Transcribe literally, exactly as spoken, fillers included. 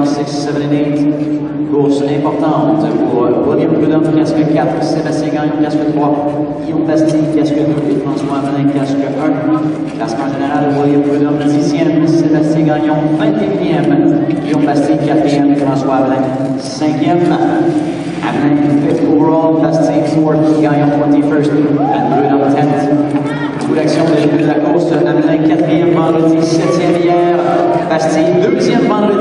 six, seven, and eight. Course importante pour William Prudhomme, casque quatre, Sébastien Gagnon, casque trois, Guillaume Bastille, casque deux et François Amelin, casque un. Classement général, William Prudhomme, dixième, Sébastien Gagnon, vingt et unième, Guillaume Bastille, quatrième, François Amelin, cinquième. Amelin, fifth overall, Bastille, fourth, Gagnon, twenty-first, and Prudhomme, tenth. Coup d'action de début de la course, Amelin, quatrième vendredi, septième hier, Bastille, deuxième vendredi.